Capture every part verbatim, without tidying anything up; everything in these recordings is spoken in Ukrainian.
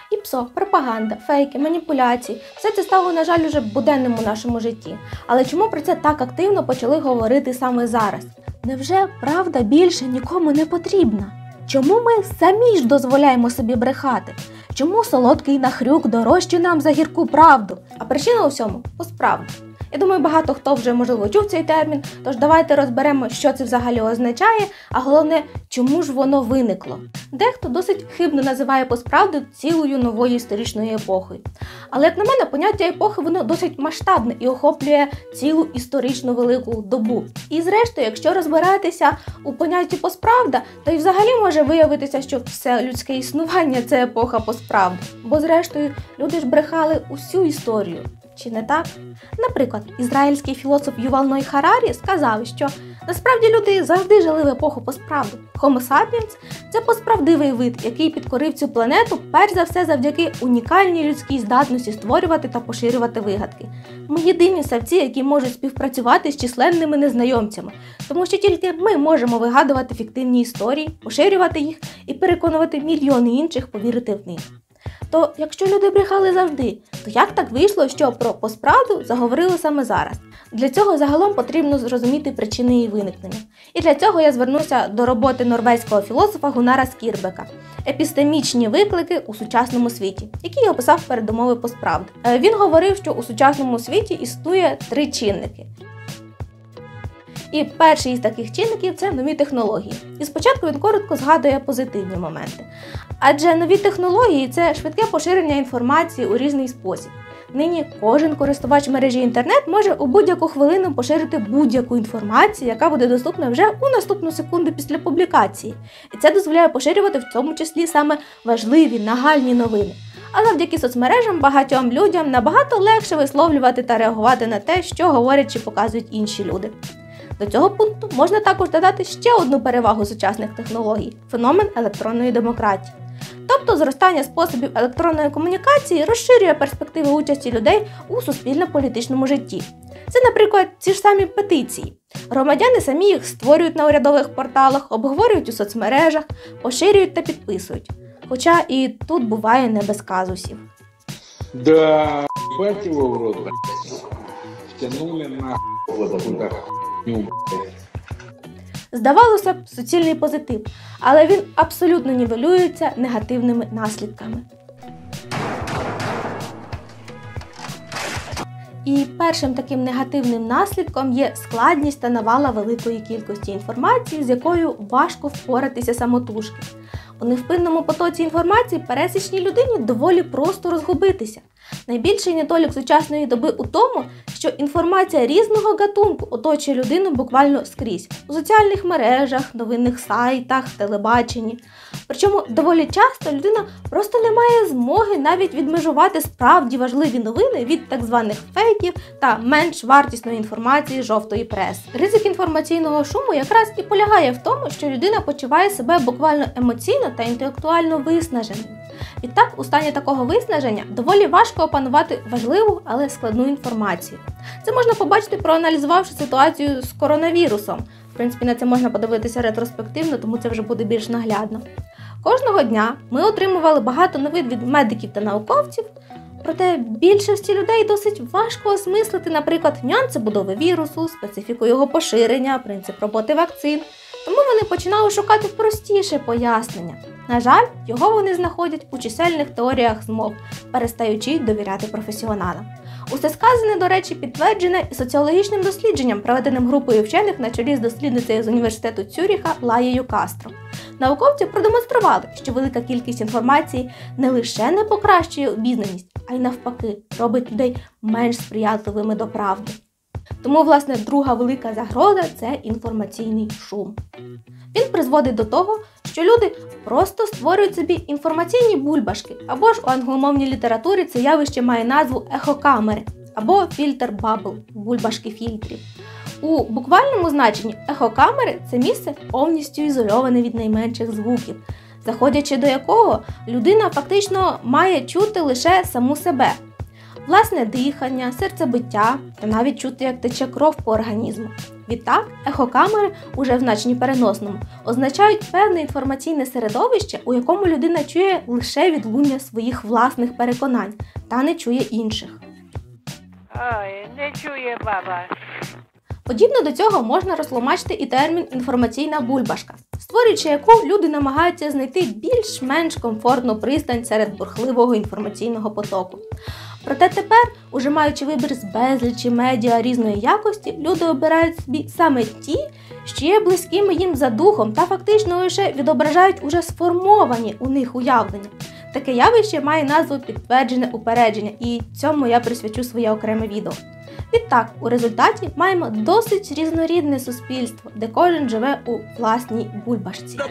І ПСО, пропаганда, фейки, маніпуляції – все це стало, на жаль, уже буденним у нашому житті. Але чому про це так активно почали говорити саме зараз? Невже правда більше нікому не потрібна? Чому ми самі ж дозволяємо собі брехати? Чому солодкий нахрюк дорожче нам за гірку правду? А причина у всьому – постправда. Я думаю, багато хто вже, можливо, чув цей термін, тож давайте розберемо, що це взагалі означає, а головне, чому ж воно виникло. Дехто досить хибно називає постправду цілою новою історичною епохою. Але, як на мене, поняття епохи, воно досить масштабне і охоплює цілу історичну велику добу. І зрештою, якщо розбиратися у понятті постправда, то і взагалі може виявитися, що все людське існування – це епоха постправди. Бо зрештою, люди ж брехали усю історію. Чи не так? Наприклад, ізраїльський філософ Ювал Ной Харарі сказав, що насправді люди завжди жили в епоху постправди. Homo sapiens – це постправдивий вид, який підкорив цю планету перш за все завдяки унікальній людській здатності створювати та поширювати вигадки. Ми єдині савці, які можуть співпрацювати з численними незнайомцями, тому що тільки ми можемо вигадувати фіктивні історії, поширювати їх і переконувати мільйони інших повірити в них. То, якщо люди брехали завжди, то як так вийшло, що про постправду заговорили саме зараз? Для цього загалом потрібно зрозуміти причини її виникнення. І для цього я звернуся до роботи норвезького філософа Гуннара Скірбека «Епістемічні виклики у сучасному світі», який описав передумови постправди. Він говорив, що у сучасному світі існує три чинники. І перший із таких чинників – це нові технології. І спочатку він коротко згадує позитивні моменти. Адже нові технології – це швидке поширення інформації у різний спосіб. Нині кожен користувач мережі інтернет може у будь-яку хвилину поширити будь-яку інформацію, яка буде доступна вже у наступну секунду після публікації. І це дозволяє поширювати в цьому числі саме важливі, нагальні новини. А завдяки соцмережам багатьом людям набагато легше висловлювати та реагувати на те, що говорять чи показують інші люди. До цього пункту можна також додати ще одну перевагу сучасних технологій – феномен електронної демократії. Тобто зростання способів електронної комунікації розширює перспективи участі людей у суспільно-політичному житті. Це, наприклад, ці ж самі петиції. Громадяни самі їх створюють на урядових порталах, обговорюють у соцмережах, поширюють та підписують. Хоча і тут буває не без казусів. Да, ебать его в рот, блядь. Втянули нахуй вот такую хуйню, блядь. Здавалося б, суцільний позитив, але він абсолютно нівелюється негативними наслідками. І першим таким негативним наслідком є складність та навала великої кількості інформації, з якою важко впоратися самотужки. У невпинному потоці інформації пересічній людині доволі просто розгубитися. Найбільший недолік сучасної доби у тому, що інформація різного гатунку оточує людину буквально скрізь – у соціальних мережах, новинних сайтах, телебаченні. Причому доволі часто людина просто не має змоги навіть відмежувати справді важливі новини від так званих фейків та менш вартісної інформації жовтої преси. Ризик інформаційного шуму якраз і полягає в тому, що людина почуває себе буквально емоційно та інтелектуально виснаженою. Відтак, у стані такого виснаження доволі важко опанувати важливу, але складну інформацію. Це можна побачити, проаналізувавши ситуацію з коронавірусом. В принципі, на це можна подивитися ретроспективно, тому це вже буде більш наглядно. Кожного дня ми отримували багато новин від медиків та науковців, проте більшості людей досить важко осмислити, наприклад, нюанси будови вірусу, специфіку його поширення, принцип роботи вакцин. Тому вони починали шукати простіше пояснення. На жаль, його вони знаходять у чисельних теоріях змов, перестаючи довіряти професіоналам. Усе сказане, до речі, підтверджене і соціологічним дослідженням, проведеним групою вчених на чолі з дослідницею з університету Цюріха Лаєю Кастро. Науковці продемонстрували, що велика кількість інформації не лише не покращує обізнаність, а й навпаки, робить людей менш сприятливими до правди. Тому, власне, друга велика загроза – це інформаційний шум. Він призводить до того, що люди просто створюють собі інформаційні бульбашки, або ж у англомовній літературі це явище має назву ехокамери, або фільтр-бабл – бульбашки фільтрів. У буквальному значенні ехокамери – це місце повністю ізольоване від найменших звуків, заходячи до якого людина фактично має чути лише саму себе. Власне дихання, серцебиття та навіть чути, як тече кров по організму. Відтак, ехокамери, уже в значенні переносному, означають певне інформаційне середовище, у якому людина чує лише відлуння своїх власних переконань та не чує інших. Ой, не чує баба. Подібно до цього можна розтлумачити і термін «інформаційна бульбашка», створюючи яку люди намагаються знайти більш-менш комфортну пристань серед бурхливого інформаційного потоку. Проте тепер, уже маючи вибір з безлічі медіа різної якості, люди обирають собі саме ті, що є близькими їм за духом та фактично лише відображають уже сформовані у них уявлення. Таке явище має назву «підтверджене упередження», і цьому я присвячу своє окреме відео. Відтак, у результаті маємо досить різнорідне суспільство, де кожен живе у власній бульбашці.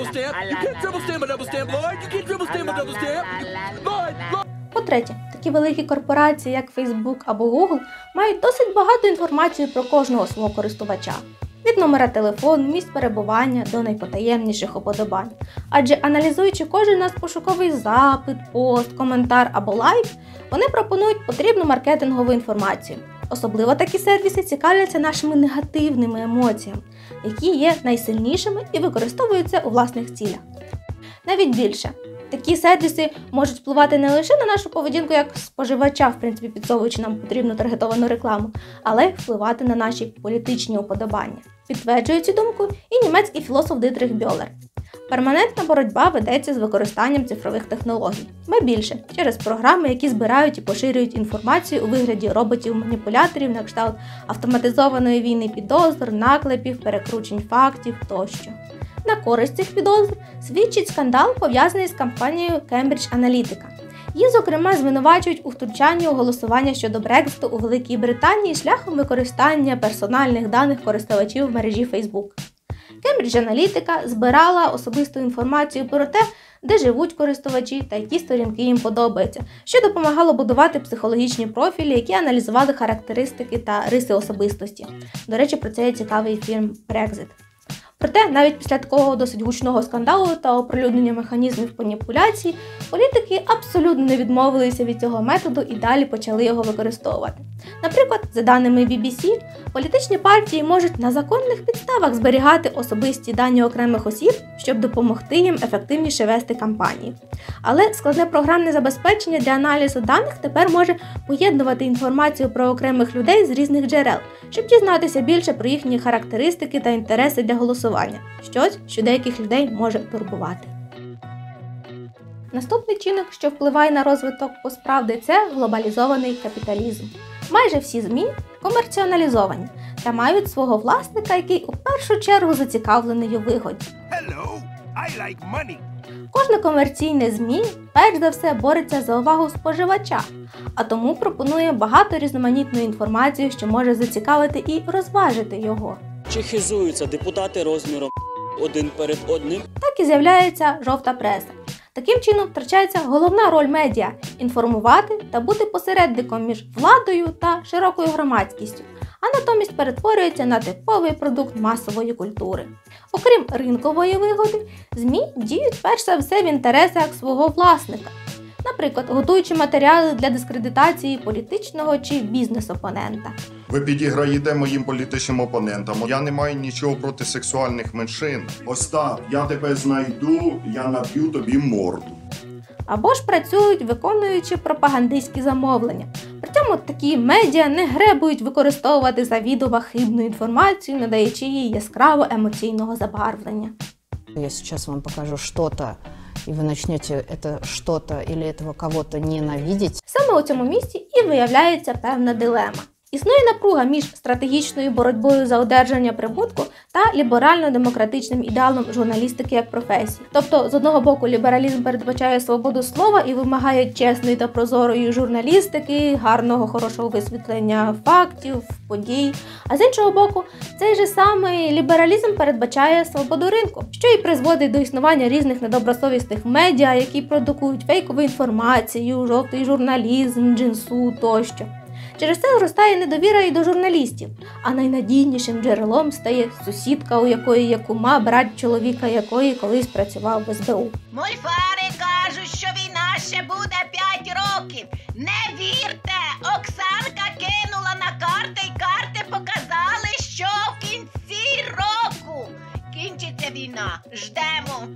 По-третє, такі великі корпорації, як Facebook або Google, мають досить багато інформації про кожного свого користувача. Від номера телефону, місць перебування до найпотаємніших уподобань. Адже аналізуючи кожен наш пошуковий запит, пост, коментар або лайк, вони пропонують потрібну маркетингову інформацію. Особливо такі сервіси цікавляться нашими негативними емоціями, які є найсильнішими і використовуються у власних цілях. Навіть більше. Такі сервіси можуть впливати не лише на нашу поведінку як споживача, в принципі, підсовуючи нам потрібну таргетовану рекламу, але й впливати на наші політичні уподобання. Підтверджує цю думку і німецький філософ Дитрих Бьолер. Перманентна боротьба ведеться з використанням цифрових технологій. Ба більше, через програми, які збирають і поширюють інформацію у вигляді роботів-маніпуляторів на кшталт автоматизованої війни підозр, наклепів, перекручень фактів тощо. На користь цих підозр свідчить скандал, пов'язаний з кампанією Cambridge Analytica. Її, зокрема, звинувачують у втручанні у голосування щодо Брекзиту у Великій Британії шляхом використання персональних даних користувачів в мережі Facebook. Cambridge Analytica збирала особисту інформацію про те, де живуть користувачі та які сторінки їм подобаються, що допомагало будувати психологічні профілі, які аналізували характеристики та риси особистості. До речі, про це є цікавий фільм «Брекзит». Проте, навіть після такого досить гучного скандалу та оприлюднення механізмів маніпуляцій, політики абсолютно не відмовилися від цього методу і далі почали його використовувати. Наприклад, за даними бі бі сі, політичні партії можуть на законних підставах зберігати особисті дані окремих осіб, щоб допомогти їм ефективніше вести кампанії. Але складне програмне забезпечення для аналізу даних тепер може поєднувати інформацію про окремих людей з різних джерел, щоб дізнатися більше про їхні характеристики та інтереси для голосування, щось, що деяких людей може турбувати. Наступний чинник, що впливає на розвиток постправди, це глобалізований капіталізм. Майже всі ЗМІ комерціоналізовані та мають свого власника, який у першу чергу зацікавлений у вигоді. Hello, I like money. Кожне комерційне ЗМІ перш за все бореться за увагу споживача, а тому пропонує багато різноманітної інформації, що може зацікавити і розважити його. Чи хизуються депутати розміром один перед одним? Так і з'являється жовта преса. Таким чином втрачається головна роль медіа – інформувати та бути посередником між владою та широкою громадськістю, а натомість перетворюється на типовий продукт масової культури. Окрім ринкової вигоди, ЗМІ діють перш за все в інтересах свого власника. Наприклад, готуючи матеріали для дискредитації політичного чи бізнес-опонента. Ви підіграєте моїм політичним опонентам. Я не маю нічого проти сексуальних меншин. Остап, я тебе знайду, я наб'ю тобі морду. Або ж працюють, виконуючи пропагандистські замовлення. При цьому такі медіа не гребують використовувати завідомо хибну інформацію, надаючи їй яскраво емоційного забарвлення. Я сейчас вам покажу что-то, и вы начнете это что-то или этого кого-то ненавидеть. Саме у цьому місці і виявляється певна дилема. Існує напруга між стратегічною боротьбою за одержання прибутку та ліберально-демократичним ідеалом журналістики як професії. Тобто, з одного боку, лібералізм передбачає свободу слова і вимагає чесної та прозорої журналістики, гарного, хорошого висвітлення фактів, подій. А з іншого боку, цей же самий лібералізм передбачає свободу ринку, що і призводить до існування різних недобросовісних медіа, які продукують фейкову інформацію, жовтий журналізм, джинсу тощо. Через це зростає недовіра і до журналістів, а найнадійнішим джерелом стає сусідка, у якої є кума, брат чоловіка якої колись працював в ес бе у. Мольфари кажуть, що війна ще буде п'ять років. Не вірте! Оксанка кинула на карти, і карти показали, що в кінці Ждемо.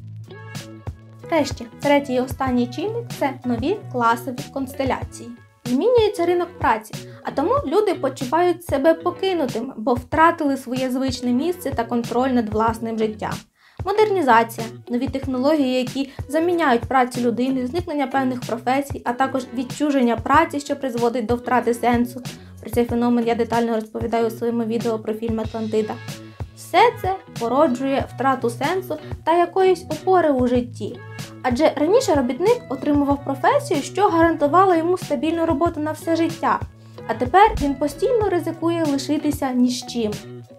Врешті, третій і останній чинник – це нові класові констеляції. Змінюється ринок праці, а тому люди почувають себе покинутими, бо втратили своє звичне місце та контроль над власним життям. Модернізація, нові технології, які заміняють працю людини, зникнення певних професій, а також відчуження праці, що призводить до втрати сенсу. Про цей феномен я детально розповідаю у своєму відео про фільм «Атлантида». Все це породжує втрату сенсу та якоїсь опори у житті. Адже раніше робітник отримував професію, що гарантувала йому стабільну роботу на все життя. А тепер він постійно ризикує лишитися ні з чим.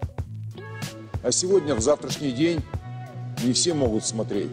А сегодня, в завтрашний день, не все могут смотреть.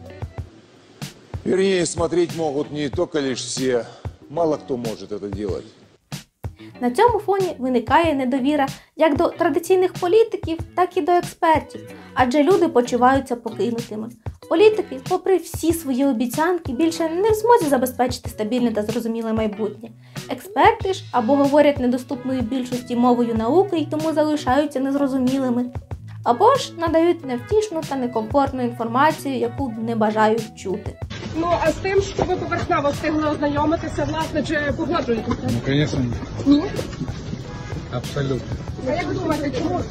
Вернее, смотреть могут не только лишь все. Мало кто может это делать. На цьому фоні виникає недовіра як до традиційних політиків, так і до експертів, адже люди почуваються покинутими. Політики, попри всі свої обіцянки, більше не в змозі забезпечити стабільне та зрозуміле майбутнє. Експерти ж або говорять недоступною більшості мовою науки і тому залишаються незрозумілими, або ж надають невтішну та некомфортну інформацію, яку не бажають чути. Ну, а з тим, що ви поверхнево встигли ознайомитися, власне, чи погоджуєтеся? Ну, конечно, нет. Ні? Абсолютно. А як ви думаєте, чому?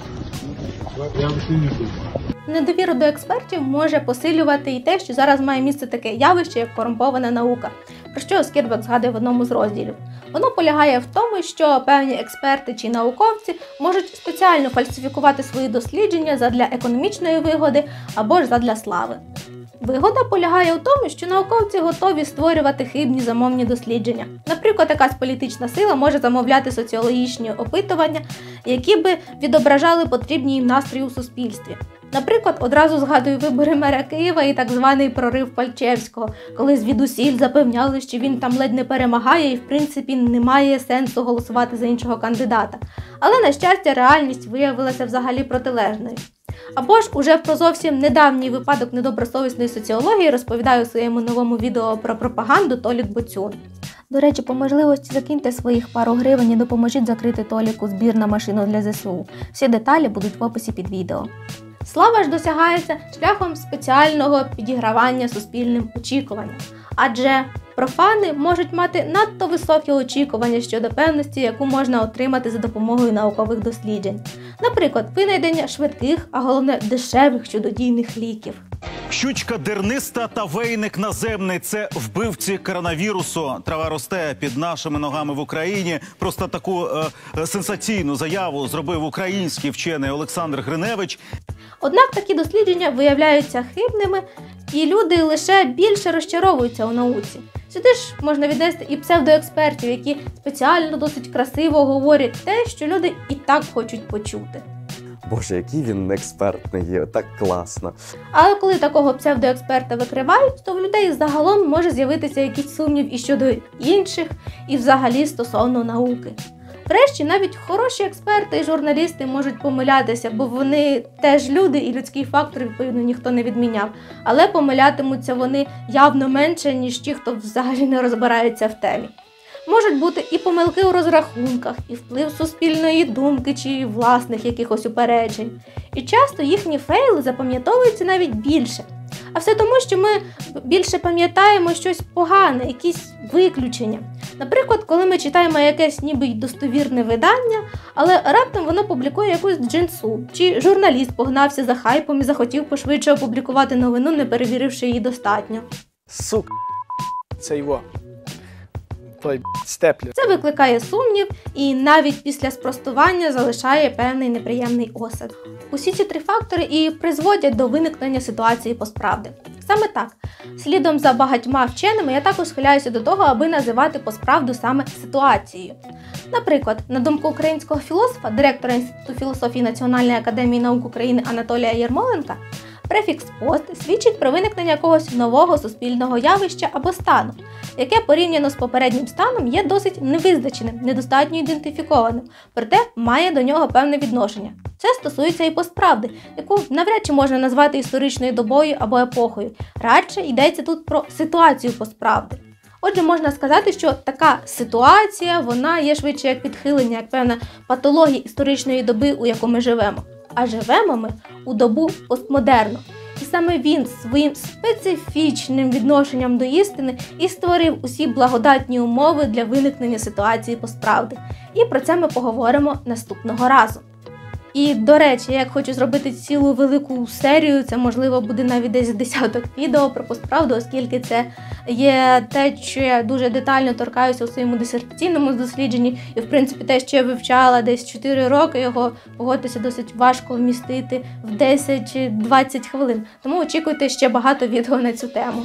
Я вообще не думаю. Недовіру до експертів може посилювати і те, що зараз має місце таке явище, як корумпована наука, про що Скірбек згадує в одному з розділів. Воно полягає в тому, що певні експерти чи науковці можуть спеціально фальсифікувати свої дослідження задля економічної вигоди або ж задля слави. Вигода полягає у тому, що науковці готові створювати хибні замовні дослідження. Наприклад, якась політична сила може замовляти соціологічні опитування, які би відображали потрібні їм настрої у суспільстві. Наприклад, одразу згадую вибори мера Києва і так званий прорив Пальчевського, коли звідусіль запевняли, що він там ледь не перемагає і в принципі немає сенсу голосувати за іншого кандидата. Але, на щастя, реальність виявилася взагалі протилежною. Або ж уже про зовсім недавній випадок недобросовісної соціології розповідаю у своєму новому відео про пропаганду Толік Боцюн. До речі, по можливості закиньте своїх пару гривень і допоможіть закрити Толіку збір на машину для зе се у. Всі деталі будуть в описі під відео. Слава ж досягається шляхом спеціального підігравання суспільним очікуванням. Адже профани можуть мати надто високі очікування щодо певності, яку можна отримати за допомогою наукових досліджень. Наприклад, винайдення швидких, а головне дешевих чудодійних ліків. Щучка дерниста та вейник наземний – це вбивці коронавірусу. Трава росте під нашими ногами в Україні. Просто таку е, сенсаційну заяву зробив український вчений Олександр Гриневич. Однак такі дослідження виявляються хибними, і люди лише більше розчаровуються у науці. Сюди ж можна віднести і псевдоекспертів, які спеціально досить красиво говорять те, що люди і так хочуть почути. Боже, який він експертний є, так класно. Але коли такого псевдоексперта викривають, то в людей загалом може з'явитися якийсь сумнів і щодо інших, і взагалі стосовно науки. Врешті, навіть хороші експерти і журналісти можуть помилятися, бо вони теж люди і людський фактор, відповідно, ніхто не відміняв. Але помилятимуться вони явно менше, ніж ті, хто взагалі не розбирається в темі. Можуть бути і помилки у розрахунках, і вплив суспільної думки чи власних якихось упереджень. І часто їхні фейли запам'ятовуються навіть більше. А все тому, що ми більше пам'ятаємо щось погане, якісь виключення. Наприклад, коли ми читаємо якесь ніби й достовірне видання, але раптом воно публікує якусь джинсу, чи журналіст погнався за хайпом і захотів пошвидше опублікувати новину, не перевіривши її достатньо. Сук, це його. Той степлер. Це викликає сумнів і навіть після спростування залишає певний неприємний осад. Усі ці три фактори і призводять до виникнення ситуації постправди. Саме так. Слідом за багатьма вченими я також схиляюся до того, аби називати постправду саме ситуацією. Наприклад, на думку українського філософа, директора Інституту філософії Національної академії наук України Анатолія Єрмоленка, префікс «пост» свідчить про виникнення якогось нового суспільного явища або стану, яке порівняно з попереднім станом є досить невизначеним, недостатньо ідентифікованим, проте має до нього певне відношення. Це стосується і постправди, яку навряд чи можна назвати історичною добою або епохою. Радше йдеться тут про ситуацію постправди. Отже, можна сказати, що така ситуація, вона є швидше як підхилення, як певна патологія історичної доби, у яку ми живемо. А живемо ми у добу постмодерну. саме він своїм специфічним відношенням до істини і створив усі благодатні умови для виникнення ситуації постправди. І про це ми поговоримо наступного разу. І, до речі, я як хочу зробити цілу велику серію, це, можливо, буде навіть десь десяток відео про постправду, оскільки це є те, що я дуже детально торкаюся у своєму дисертаційному дослідженні, і, в принципі, те, що я вивчала десь чотири роки, його, погодьтеся, досить важко вмістити в десять-двадцять хвилин. Тому очікуйте ще багато відео на цю тему.